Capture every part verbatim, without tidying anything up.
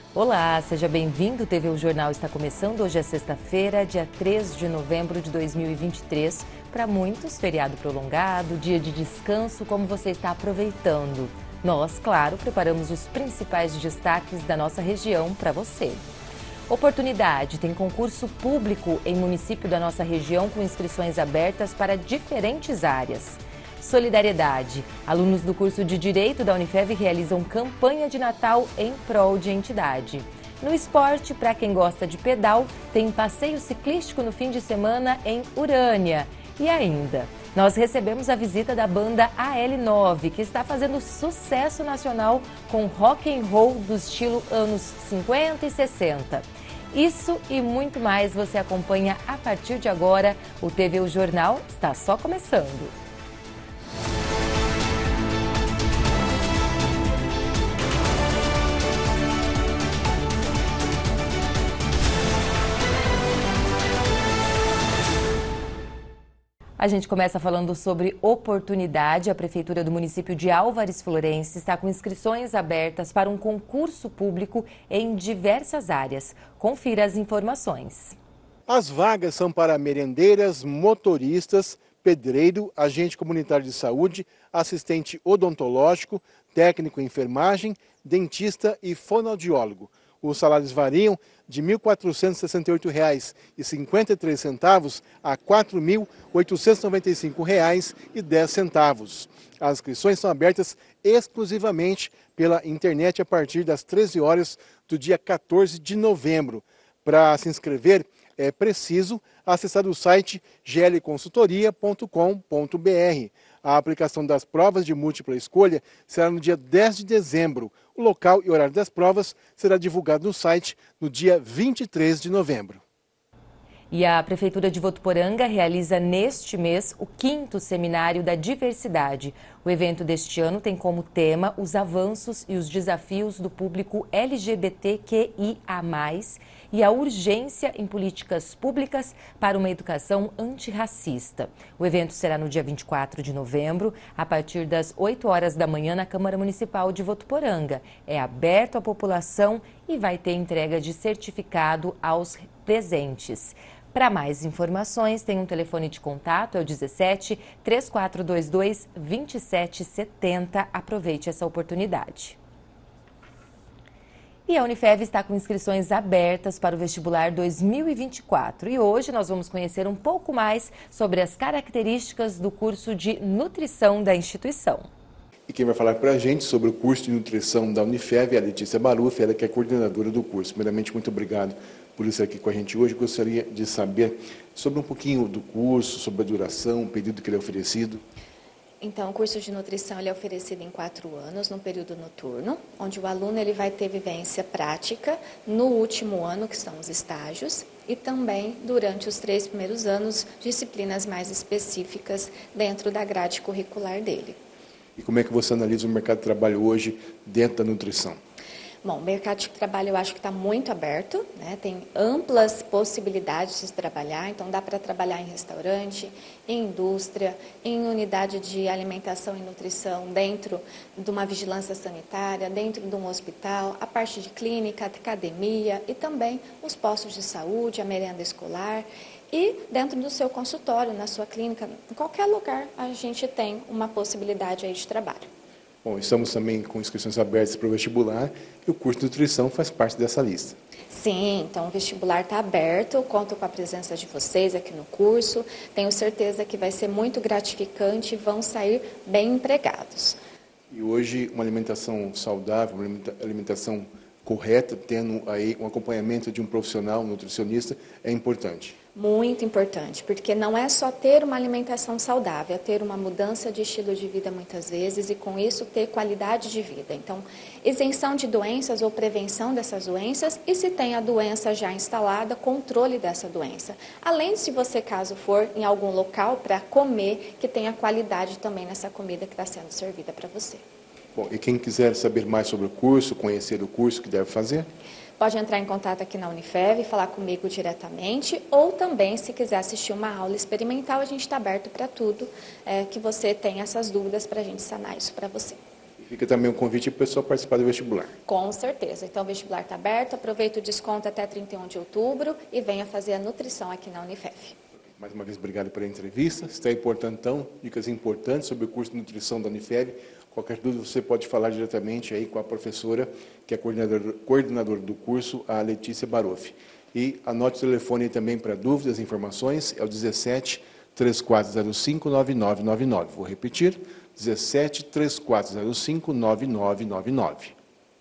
Olá, seja bem-vindo. O T V O Jornal está começando. Hoje é sexta-feira, dia três de novembro de dois mil e vinte e três. Para muitos, feriado prolongado, dia de descanso, como você está aproveitando? Nós, claro, preparamos os principais destaques da nossa região para você. Oportunidade: tem concurso público em município da nossa região com inscrições abertas para diferentes áreas. Solidariedade: alunos do curso de Direito da Unifev realizam campanha de Natal em prol de entidade. No esporte, para quem gosta de pedal, tem passeio ciclístico no fim de semana em Urânia. E ainda, nós recebemos a visita da banda A L nove, que está fazendo sucesso nacional com rock and roll do estilo anos cinquenta e sessenta. Isso e muito mais você acompanha a partir de agora. O T V O Jornal está só começando. A gente começa falando sobre oportunidade. A Prefeitura do município de Álvares Florence está com inscrições abertas para um concurso público em diversas áreas. Confira as informações. As vagas são para merendeiras, motoristas, pedreiro, agente comunitário de saúde, assistente odontológico, técnico em enfermagem, dentista e fonoaudiólogo. Os salários variam de mil quatrocentos e sessenta e oito reais e cinquenta e três centavos a quatro mil oitocentos e noventa e cinco reais e dez centavos. As inscrições são abertas exclusivamente pela internet a partir das treze horas do dia quatorze de novembro. Para se inscrever, é preciso acessar o site g l consultoria ponto com ponto b r. A aplicação das provas de múltipla escolha será no dia dez de dezembro. O local e horário das provas será divulgado no site no dia vinte e três de novembro. E a Prefeitura de Votuporanga realiza neste mês o quinto Seminário da Diversidade. O evento deste ano tem como tema os avanços e os desafios do público L G B T Q I A mais, e a urgência em políticas públicas para uma educação antirracista. O evento será no dia vinte e quatro de novembro, a partir das oito horas da manhã, na Câmara Municipal de Votuporanga. É aberto à população e vai ter entrega de certificado aos presentes. Para mais informações, tem um telefone de contato, é o dezessete, três quatro dois dois, vinte e sete setenta. Aproveite essa oportunidade. E a Unifev está com inscrições abertas para o vestibular dois mil e vinte e quatro. E hoje nós vamos conhecer um pouco mais sobre as características do curso de nutrição da instituição. E quem vai falar para a gente sobre o curso de nutrição da Unifev é a Letícia Baruf, ela que é coordenadora do curso. Primeiramente, muito obrigado por estar aqui com a gente hoje. Gostaria de saber sobre um pouquinho do curso, sobre a duração, o período que ele é oferecido. Então, o curso de nutrição ele é oferecido em quatro anos, no período noturno, onde o aluno ele vai ter vivência prática no último ano, que são os estágios, e também durante os três primeiros anos, disciplinas mais específicas dentro da grade curricular dele. E como é que você analisa o mercado de trabalho hoje dentro da nutrição? Bom, o mercado de trabalho eu acho que está muito aberto, né? Tem amplas possibilidades de trabalhar, então dá para trabalhar em restaurante, em indústria, em unidade de alimentação e nutrição, dentro de uma vigilância sanitária, dentro de um hospital, a parte de clínica, academia e também os postos de saúde, a merenda escolar. E dentro do seu consultório, na sua clínica, em qualquer lugar, a gente tem uma possibilidade aí de trabalho. Bom, estamos também com inscrições abertas para o vestibular e o curso de nutrição faz parte dessa lista. Sim, então o vestibular está aberto, conto com a presença de vocês aqui no curso, tenho certeza que vai ser muito gratificante e vão sair bem empregados. E hoje uma alimentação saudável, uma alimentação correta, tendo aí um acompanhamento de um profissional, um nutricionista, é importante. Muito importante, porque não é só ter uma alimentação saudável, é ter uma mudança de estilo de vida muitas vezes e com isso ter qualidade de vida. Então, isenção de doenças ou prevenção dessas doenças e se tem a doença já instalada, controle dessa doença. Além de se você, caso for em algum local para comer, que tenha qualidade também nessa comida que está sendo servida para você. Bom, e quem quiser saber mais sobre o curso, conhecer o curso, o que deve fazer? Pode entrar em contato aqui na Unifev e falar comigo diretamente, ou também, se quiser assistir uma aula experimental, a gente está aberto para tudo, é, que você tenha essas dúvidas para a gente sanar isso para você. Fica também um convite para o pessoal participar do vestibular. Com certeza. Então, o vestibular está aberto, aproveita o desconto até trinta e um de outubro e venha fazer a nutrição aqui na Unifesp. Mais uma vez, obrigado pela entrevista. Está importante, então, dicas importantes sobre o curso de nutrição da Unifesp. Qualquer dúvida, você pode falar diretamente aí com a professora, que é coordenadora, coordenadora do curso, a Letícia Baroff. E anote o telefone aí também para dúvidas e informações, é o dezessete, três quatro zero cinco, nove nove nove nove. Vou repetir, dezessete, três quatro zero cinco, nove nove nove nove.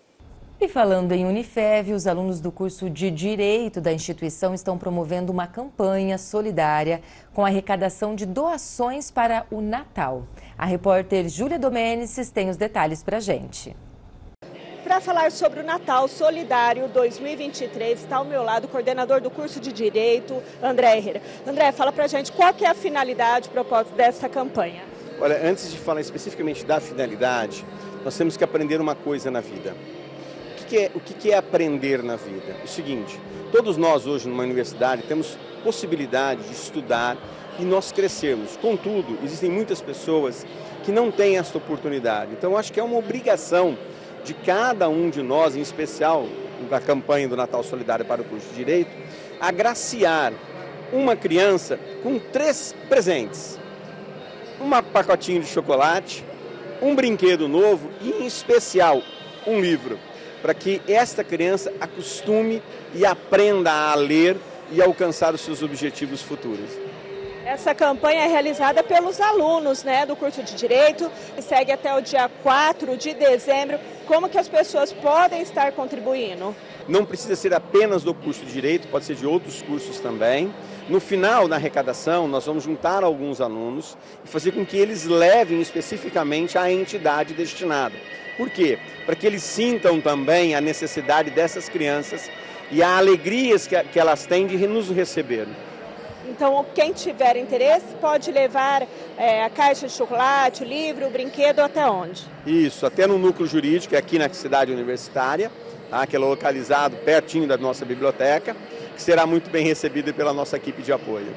E falando em Unifesp, os alunos do curso de Direito da instituição estão promovendo uma campanha solidária com arrecadação de doações para o Natal. A repórter Júlia Domênices tem os detalhes para a gente. Para falar sobre o Natal Solidário dois mil e vinte e três, está ao meu lado o coordenador do curso de Direito, André Herrera. André, fala para a gente qual que é a finalidade, o propósito dessa campanha. Olha, antes de falar especificamente da finalidade, nós temos que aprender uma coisa na vida. O que, que, é, o que, que é aprender na vida? O seguinte, todos nós hoje numa universidade temos possibilidade de estudar e nós crescermos. Contudo, existem muitas pessoas que não têm essa oportunidade. Então, eu acho que é uma obrigação de cada um de nós, em especial da campanha do Natal Solidário para o curso de Direito, agraciar uma criança com três presentes. Um pacotinho de chocolate, um brinquedo novo e, em especial, um livro, para que esta criança acostume e aprenda a ler e alcançar os seus objetivos futuros. Essa campanha é realizada pelos alunos, né, do curso de Direito e segue até o dia quatro de dezembro. Como que as pessoas podem estar contribuindo? Não precisa ser apenas do curso de Direito, pode ser de outros cursos também. No final da arrecadação, nós vamos juntar alguns alunos e fazer com que eles levem especificamente à entidade destinada. Por quê? Para que eles sintam também a necessidade dessas crianças e a alegria que, que elas têm de nos receber. Então, quem tiver interesse pode levar é, a caixa de chocolate, o livro, o brinquedo até onde? Isso, até no núcleo jurídico, aqui na cidade universitária, tá, que é localizado pertinho da nossa biblioteca, que será muito bem recebido pela nossa equipe de apoio.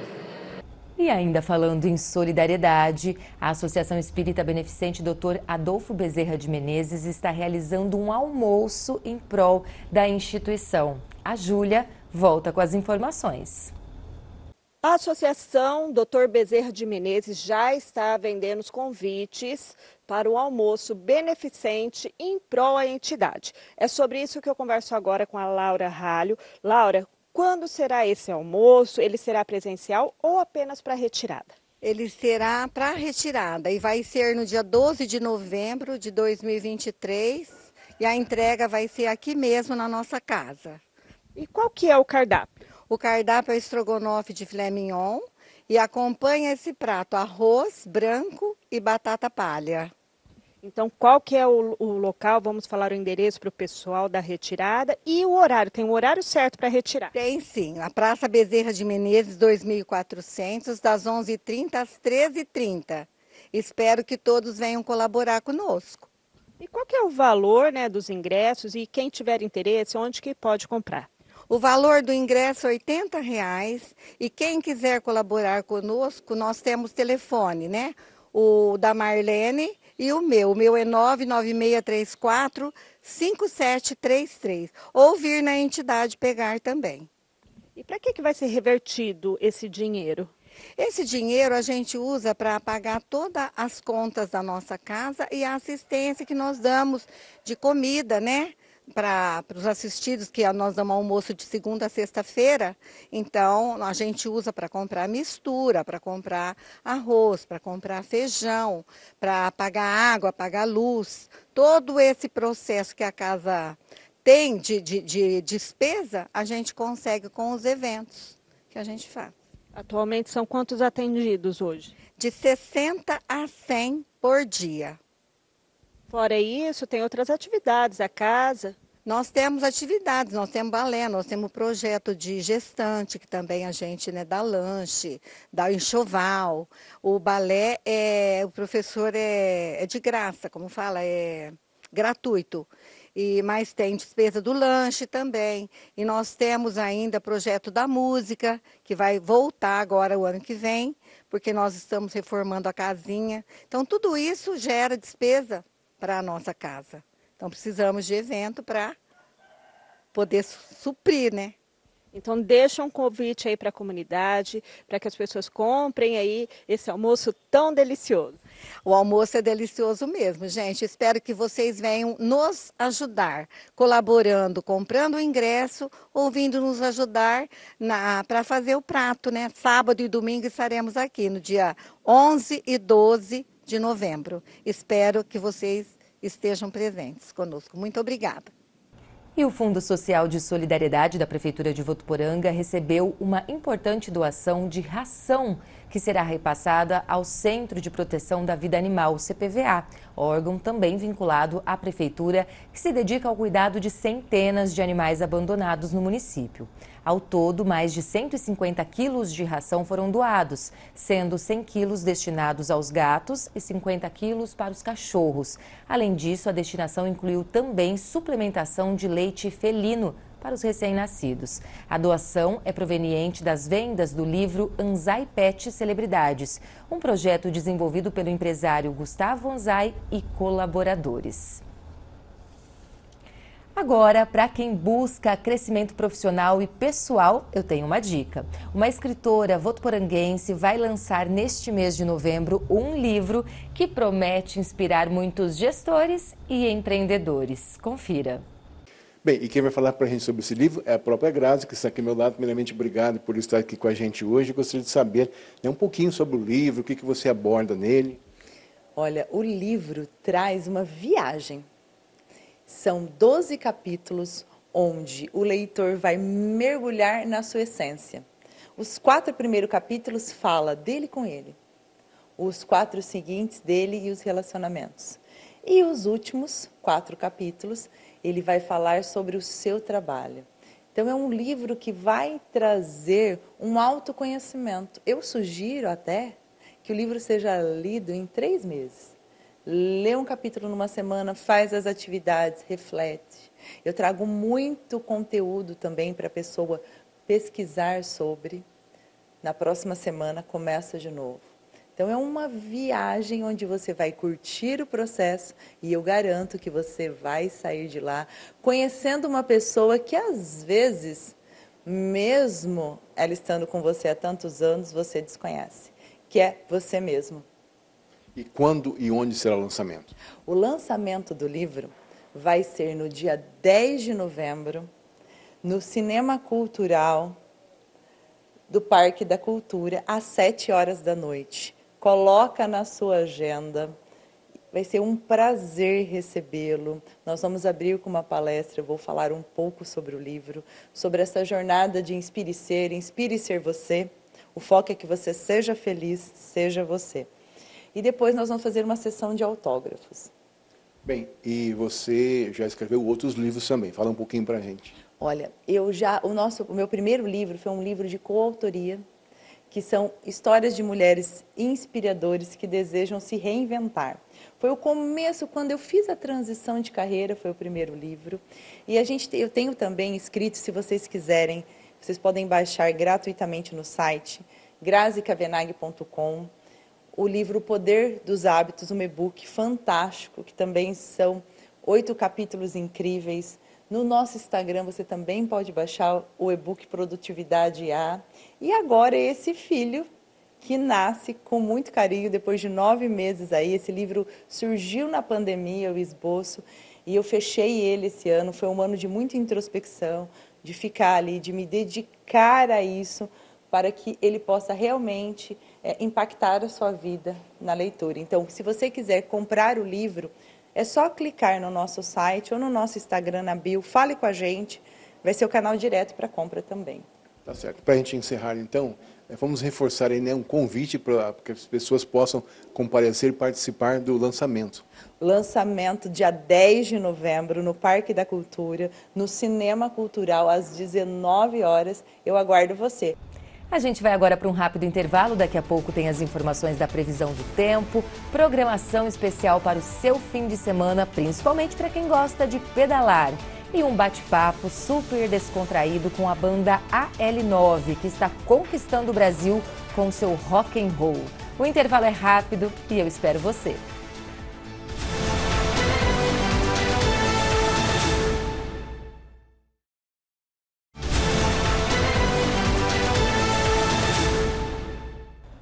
E ainda falando em solidariedade, a Associação Espírita Beneficente doutor Adolfo Bezerra de Menezes está realizando um almoço em prol da instituição. A Júlia volta com as informações. A Associação doutor Bezerra de Menezes já está vendendo os convites para o almoço beneficente em prol à entidade. É sobre isso que eu converso agora com a Laura Ralho. Laura, quando será esse almoço? Ele será presencial ou apenas para retirada? Ele será para retirada e vai ser no dia doze de novembro de dois mil e vinte e três e a entrega vai ser aqui mesmo na nossa casa. E qual que é o cardápio? O cardápio é estrogonofe de filé mignon e acompanha esse prato arroz branco e batata palha. Então, qual que é o, o local? Vamos falar o endereço para o pessoal da retirada e o horário. Tem um horário certo para retirar? Tem sim. A Praça Bezerra de Menezes, dois mil e quatrocentos, das onze e trinta às treze e trinta. Espero que todos venham colaborar conosco. E qual que é o valor, né, dos ingressos e quem tiver interesse, onde que pode comprar? O valor do ingresso é oitenta reais e quem quiser colaborar conosco, nós temos telefone, né? O da Marlene e o meu. O meu é nove nove seis três quatro, cinco sete três três. Ou vir na entidade pegar também. E para que que vai ser revertido esse dinheiro? Esse dinheiro a gente usa para pagar todas as contas da nossa casa e a assistência que nós damos de comida, né? Para os assistidos, que nós damos almoço de segunda a sexta-feira, então a gente usa para comprar mistura, para comprar arroz, para comprar feijão, para pagar água, pagar luz. Todo esse processo que a casa tem de, de, de despesa, a gente consegue com os eventos que a gente faz. Atualmente são quantos atendidos hoje? De sessenta a cem por dia. Fora isso, tem outras atividades, a casa? Nós temos atividades, nós temos balé, nós temos projeto de gestante, que também a gente, né, dá lanche, dá enxoval. O balé, é, o professor é, é de graça, como fala, é gratuito. E, mas tem despesa do lanche também. E nós temos ainda projeto da música, que vai voltar agora o ano que vem, porque nós estamos reformando a casinha. Então, tudo isso gera despesa para a nossa casa. Então precisamos de evento para poder suprir, né? Então deixa um convite aí para a comunidade, para que as pessoas comprem aí esse almoço tão delicioso. O almoço é delicioso mesmo, gente. Espero que vocês venham nos ajudar, colaborando, comprando o ingresso ou vindo nos ajudar para fazer o prato, né? Sábado e domingo estaremos aqui, no dia onze e doze de novembro. Espero que vocês estejam presentes conosco. Muito obrigada. E o Fundo Social de Solidariedade da Prefeitura de Votuporanga recebeu uma importante doação de ração que será repassada ao Centro de Proteção da Vida Animal, C P V A, órgão também vinculado à Prefeitura que se dedica ao cuidado de centenas de animais abandonados no município. Ao todo, mais de cento e cinquenta quilos de ração foram doados, sendo cem quilos destinados aos gatos e cinquenta quilos para os cachorros. Além disso, a destinação incluiu também suplementação de leite felino para os recém-nascidos. A doação é proveniente das vendas do livro Anzai Pet Celebridades, um projeto desenvolvido pelo empresário Gustavo Anzai e colaboradores. Agora, para quem busca crescimento profissional e pessoal, eu tenho uma dica. Uma escritora votuporanguense vai lançar neste mês de novembro um livro que promete inspirar muitos gestores e empreendedores. Confira. Bem, e quem vai falar para a gente sobre esse livro é a própria Grazi, que está aqui ao meu lado. Primeiramente, obrigado por estar aqui com a gente hoje. Eu gostaria de saber, né, um pouquinho sobre o livro, o que, que você aborda nele. Olha, o livro traz uma viagem. São doze capítulos onde o leitor vai mergulhar na sua essência. Os quatro primeiros capítulos falam dele com ele. Os quatro seguintes dele e os relacionamentos. E os últimos quatro capítulos, ele vai falar sobre o seu trabalho. Então é um livro que vai trazer um autoconhecimento. Eu sugiro até que o livro seja lido em três meses. Lê um capítulo numa semana, faz as atividades, reflete. Eu trago muito conteúdo também para a pessoa pesquisar sobre. Na próxima semana começa de novo. Então é uma viagem onde você vai curtir o processo e eu garanto que você vai sair de lá conhecendo uma pessoa que às vezes, mesmo ela estando com você há tantos anos, você desconhece, que é você mesmo. E quando e onde será o lançamento? O lançamento do livro vai ser no dia dez de novembro, no Cinema Cultural do Parque da Cultura, às sete horas da noite. Coloca na sua agenda, vai ser um prazer recebê-lo. Nós vamos abrir com uma palestra, eu vou falar um pouco sobre o livro, sobre essa jornada de Inspire Ser, Inspire Ser Você. O foco é que você seja feliz, seja você. E depois nós vamos fazer uma sessão de autógrafos. Bem, e você já escreveu outros livros também, fala um pouquinho para a gente. Olha, eu já, o, nosso, o meu primeiro livro foi um livro de coautoria, que são histórias de mulheres inspiradoras que desejam se reinventar. Foi o começo, quando eu fiz a transição de carreira, foi o primeiro livro. E a gente, eu tenho também escrito, se vocês quiserem, vocês podem baixar gratuitamente no site, grazi cavenaghi ponto com. O livro O Poder dos Hábitos, um e-book fantástico, que também são oito capítulos incríveis. No nosso Instagram você também pode baixar o e-book Produtividade A. E agora esse filho que nasce com muito carinho, depois de nove meses aí. Esse livro surgiu na pandemia, o esboço, e eu fechei ele esse ano. Foi um ano de muita introspecção, de ficar ali, de me dedicar a isso, para que ele possa realmente é, impactar a sua vida na leitura. Então, se você quiser comprar o livro, é só clicar no nosso site ou no nosso Instagram, na bio, fale com a gente, vai ser o canal direto para compra também. Tá certo. Para a gente encerrar, então, vamos reforçar aí, né, um convite para que as pessoas possam comparecer e participar do lançamento. Lançamento dia dez de novembro no Parque da Cultura, no Cinema Cultural, às dezenove horas. Eu aguardo você. A gente vai agora para um rápido intervalo, daqui a pouco tem as informações da previsão do tempo, programação especial para o seu fim de semana, principalmente para quem gosta de pedalar. E um bate-papo super descontraído com a banda A L nove, que está conquistando o Brasil com seu rock and roll. O intervalo é rápido e eu espero você.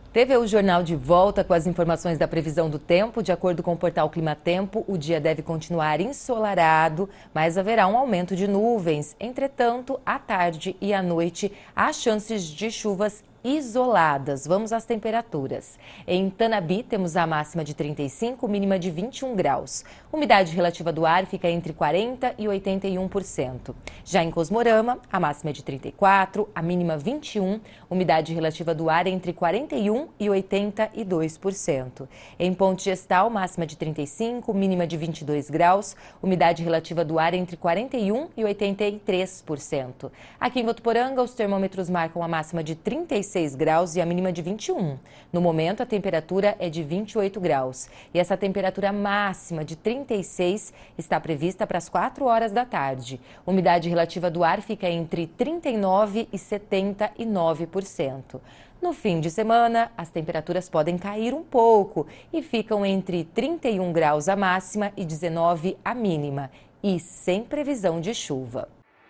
T V U Jornal de volta com as informações da previsão do tempo. De acordo com o portal Climatempo, o dia deve continuar ensolarado, mas haverá um aumento de nuvens. Entretanto, à tarde e à noite, há chances de chuvas isoladas. Vamos às temperaturas. Em Tanabi, temos a máxima de trinta e cinco, mínima de vinte e um graus. Umidade relativa do ar fica entre quarenta e oitenta e um por cento. Já em Cosmorama, a máxima é de trinta e quatro, a mínima vinte e um, umidade relativa do ar entre quarenta e um e oitenta e dois por cento. Em Ponte Gestal, máxima de trinta e cinco, mínima de vinte e dois graus, umidade relativa do ar entre quarenta e um e oitenta e três por cento. Aqui em Votuporanga, os termômetros marcam a máxima de trinta e seis graus e a mínima de vinte e um. No momento, a temperatura é de vinte e oito graus. E essa temperatura máxima de trinta e seis está prevista para as quatro horas da tarde. Umidade relativa do ar fica entre trinta e nove e setenta e nove por cento. No fim de semana, as temperaturas podem cair um pouco e ficam entre trinta e um graus a máxima e dezenove a mínima. E sem previsão de chuva.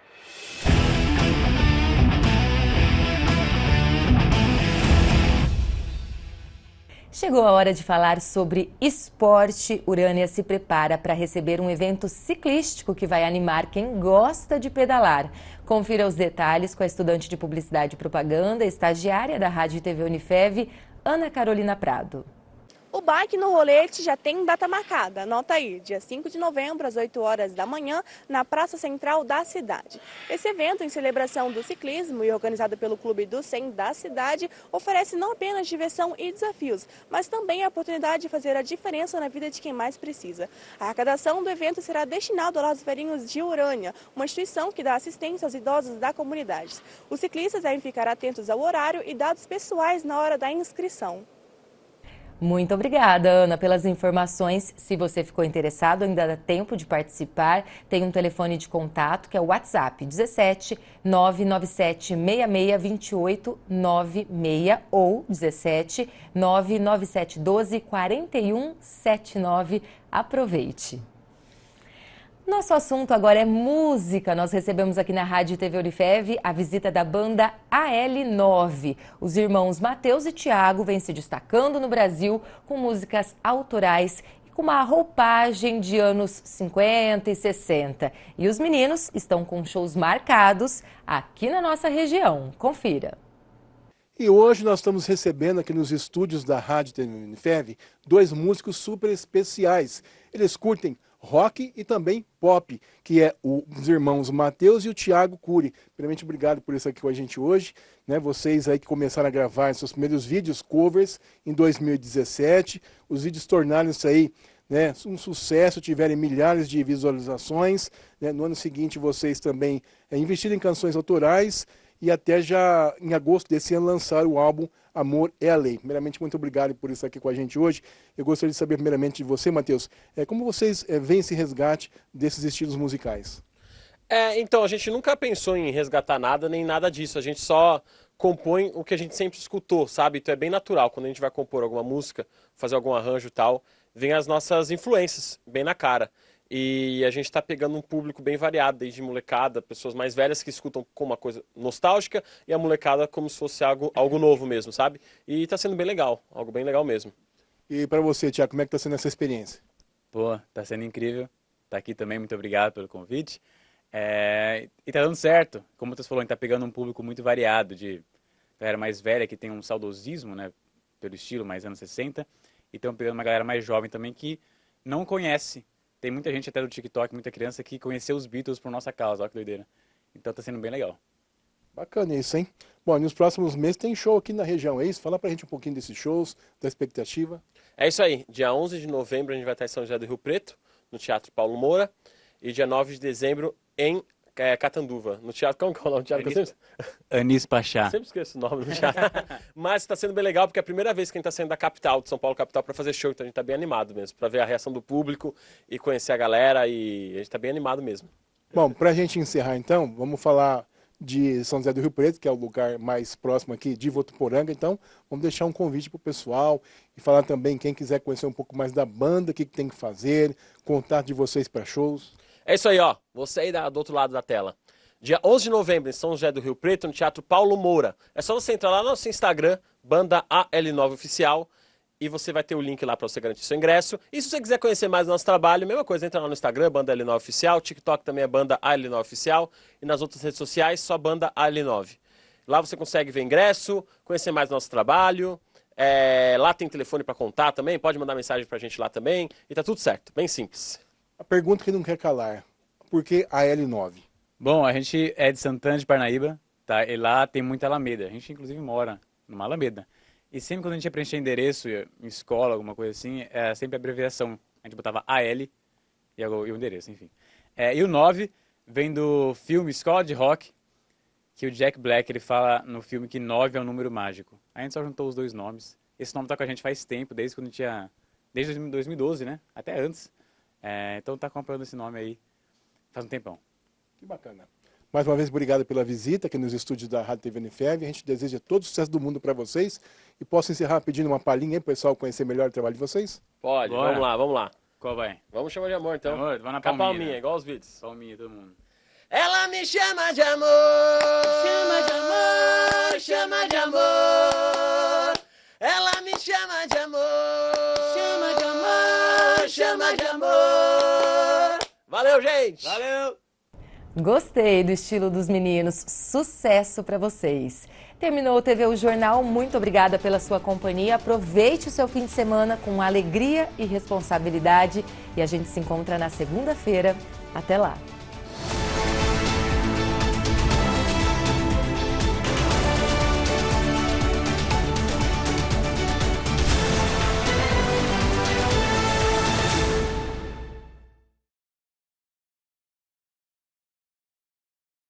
Chegou a hora de falar sobre esporte. Urânia se prepara para receber um evento ciclístico que vai animar quem gosta de pedalar. Confira os detalhes com a estudante de Publicidade e Propaganda, estagiária da Rádio e T V Unifev, Ana Carolina Prado. O Bike no Rolete já tem data marcada, anota aí, dia cinco de novembro, às oito horas da manhã, na Praça Central da cidade. Esse evento, em celebração do ciclismo e organizado pelo Clube do cem da cidade, oferece não apenas diversão e desafios, mas também a oportunidade de fazer a diferença na vida de quem mais precisa. A arrecadação do evento será destinada aos velhinhos de Urânia, uma instituição que dá assistência aos idosos da comunidade. Os ciclistas devem ficar atentos ao horário e dados pessoais na hora da inscrição. Muito obrigada, Ana, pelas informações. Se você ficou interessado, ainda dá tempo de participar. Tem um telefone de contato que é o WhatsApp dezessete, nove nove sete, seis seis dois oito nove seis ou dezessete, nove nove sete um dois, quatro um sete nove. Aproveite! Nosso assunto agora é música. Nós recebemos aqui na Rádio T V Unifev a visita da banda A L nove. Os irmãos Matheus e Tiago vêm se destacando no Brasil com músicas autorais e com uma roupagem de anos cinquenta e sessenta. E os meninos estão com shows marcados aqui na nossa região. Confira. E hoje nós estamos recebendo aqui nos estúdios da Rádio T V Unifev dois músicos super especiais. Eles curtem rock e também pop, que é os irmãos Matheus e o Tiago Cury. Primeiramente, obrigado por estar aqui com a gente hoje. Né? Vocês aí que começaram a gravar seus primeiros vídeos, covers, em dois mil e dezessete. Os vídeos tornaram-se aí, né, um sucesso, tiveram milhares de visualizações. Né? No ano seguinte, vocês também é, investiram em canções autorais e até já em agosto desse ano lançaram o álbum Amor é a Lei. Primeiramente, muito obrigado por estar aqui com a gente hoje. Eu gostaria de saber primeiramente de você, Matheus, é, como vocês é, veem esse resgate desses estilos musicais? É, então, a gente nunca pensou em resgatar nada, nem nada disso. A gente só compõe o que a gente sempre escutou, sabe? Então é bem natural, quando a gente vai compor alguma música, fazer algum arranjo e tal, vem as nossas influências bem na cara. E a gente está pegando um público bem variado, desde molecada, pessoas mais velhas que escutam com uma coisa nostálgica e a molecada como se fosse algo, algo novo mesmo, sabe? E está sendo bem legal, algo bem legal mesmo. E para você, Tiago, como é que está sendo essa experiência? Pô, tá sendo incrível. Tá aqui também, muito obrigado pelo convite. É... E tá dando certo. Como você falou, a gente tá pegando um público muito variado, de galera mais velha que tem um saudosismo, né, pelo estilo, mais anos sessenta. E estão pegando uma galera mais jovem também que não conhece. Tem muita gente até do TikTok, muita criança que conheceu os Beatles por nossa causa, olha que doideira. Então tá sendo bem legal. Bacana isso, hein? Bom, nos próximos meses tem show aqui na região, é isso? Fala pra gente um pouquinho desses shows, da expectativa. É isso aí, dia onze de novembro a gente vai estar em São José do Rio Preto, no Teatro Paulo Moura, e dia nove de dezembro em é, Catanduva, no Teatro, como que é o nome do teatro? Anis, Anis Pachá. Sempre esqueço o nome do teatro. Mas está sendo bem legal, porque é a primeira vez que a gente está saindo da capital, de São Paulo capital, para fazer show, então a gente está bem animado mesmo, para ver a reação do público e conhecer a galera, e a gente está bem animado mesmo. Bom, pra gente encerrar então, vamos falar de São José do Rio Preto, que é o lugar mais próximo aqui de Votuporanga. Então, vamos deixar um convite para o pessoal e falar também, quem quiser conhecer um pouco mais da banda, o que, que tem que fazer, contato de vocês para shows. É isso aí, ó. Você aí da, do outro lado da tela. Dia onze de novembro, em São José do Rio Preto, no Teatro Paulo Moura. É só você entrar lá no nosso Instagram, Banda A L nove Oficial, e você vai ter o link lá para você garantir seu ingresso. E se você quiser conhecer mais do nosso trabalho, mesma coisa, entra lá no Instagram, Banda A L nove Oficial, TikTok também é Banda A L nove Oficial, e nas outras redes sociais, só Banda A L nove. Lá você consegue ver ingresso, conhecer mais do nosso trabalho, é, lá tem telefone para contar também, pode mandar mensagem pra gente lá também, e tá tudo certo, bem simples. A pergunta que não quer calar, por que A L nove? Bom, a gente é de Santana de Parnaíba, tá? E lá tem muita Alameda. A gente, inclusive, mora numa Alameda. E sempre quando a gente ia preencher endereço em escola, alguma coisa assim, é sempre a abreviação. A gente botava A L e o endereço, enfim. É, e o nove vem do filme Escola de Rock, que o Jack Black ele fala no filme que nove é um número mágico. A gente só juntou os dois nomes. Esse nome tá com a gente faz tempo, desde quando tinha... Desde dois mil e doze, né? Até antes. É, então tá acompanhando esse nome aí faz um tempão. Que bacana. Mais uma vez, obrigado pela visita aqui nos estúdios da Rádio T V N F E V. A gente deseja todo o sucesso do mundo para vocês. E posso encerrar pedindo uma palhinha aí para o pessoal conhecer melhor o trabalho de vocês? Pode, Bora. vamos lá, vamos lá. Qual vai? Vamos chamar de amor, então. Amor, vai na Com a palminha. palminha, igual os vídeos. Palminha, todo mundo. Ela me chama de amor, chama de amor, chama de amor. Ela me chama de amor, chama de amor, chama de amor. Valeu, gente! Valeu! Gostei do estilo dos meninos. Sucesso para vocês. Terminou o T V O Jornal. Muito obrigada pela sua companhia. Aproveite o seu fim de semana com alegria e responsabilidade. E a gente se encontra na segunda-feira. Até lá!